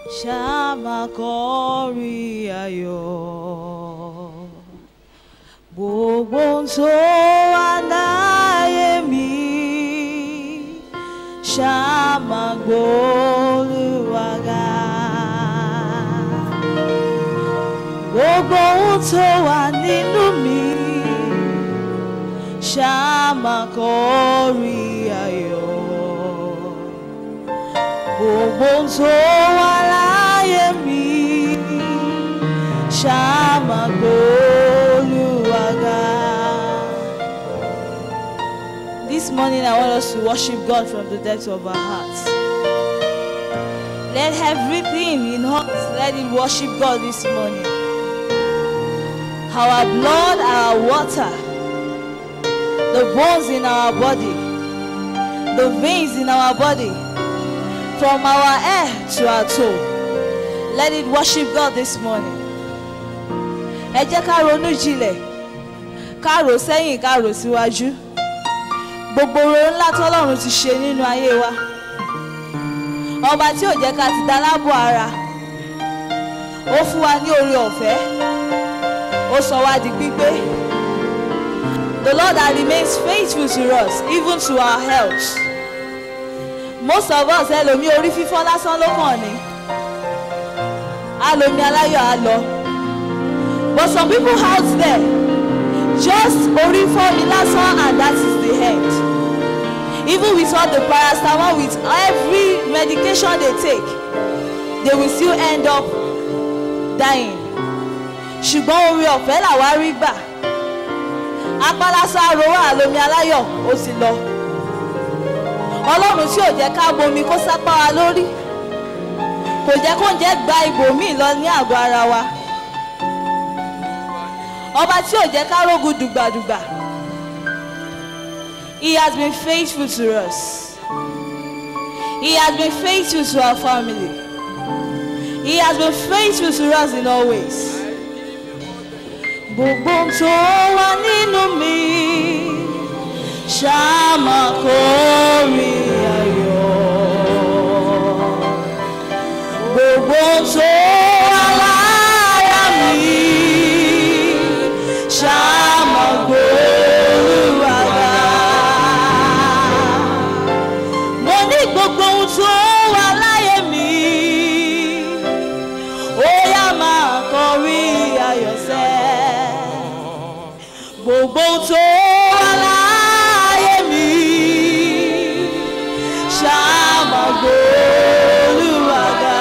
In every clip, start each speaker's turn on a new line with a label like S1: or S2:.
S1: Shama kori ayo Bobonzo anayemi Shama goluwaga Bobonzo aninumi Shama kori ayo Bobonzo alayemi Shama goluwaga. This morning I want us to worship God from the depths of our hearts. Let everything in us, let it worship God this morning. Our blood, our water, the bones in our body, the veins in our body, from our head to our toe. Let it worship God this morning. Ẹ jẹ́ ká ronú jinlẹ̀, ká rò sẹ́yìn, ká rò síwájú. Gbogbo oore ńlá t'Ọlọ́run ti ṣe nínú ayé wa. Ọba tí ò jẹ́ ká ti dalábò ara. Ó fún wa ní oore ọ̀fẹ́. Ó sọ wá di gbígbé. The Lord that remains faithful to us, even to our health. Most of us, ẹlòmí orí fífọ́ lásán ló kàn ní. Àlòmí aláyọ̀ á lọ. But some people out there, just orí fọ́ mi lásán and that is the end. Even with all the paracetamol, with every medication they take, they will still end up dying. Ṣùgbọ́n orí ọ̀fẹ́ làwa rí gbà. Apá lásán arówó àlòmí aláyọ̀ ó ti lọ. Ọlọ́run tí ò jẹ́ ká bomi kó sápá wa lórí, kò jẹ́ kó ń jẹ́ gba ibòmíì lọ ní àgọ́ ara wa. Ọba tí ò jẹ́ ká rógun dùgbàdùgbà. He has been faithful to us. He has been faithful to our family. He has been faithful to us in all ways. Gbogbo tó wà nínú mi, Shama kori ayo. Gbogbo tó aláya mi, Shama goluwaga. Mo ní gbogbo tó aláya mi, ó yá máa kọrí ayọ̀ sẹ́. Gbogbo tó goluwaga.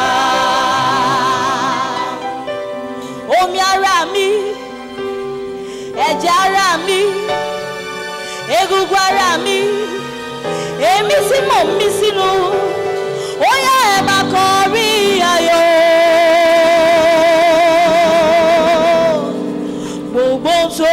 S1: Omi ara mi, ẹ̀jẹ̀ ara mi, egungun ara mi, èmi tí mò ń mí sínú, ó yá ẹ máa kọrí ayọ̀. Gbogbo tó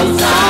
S2: Hosanna.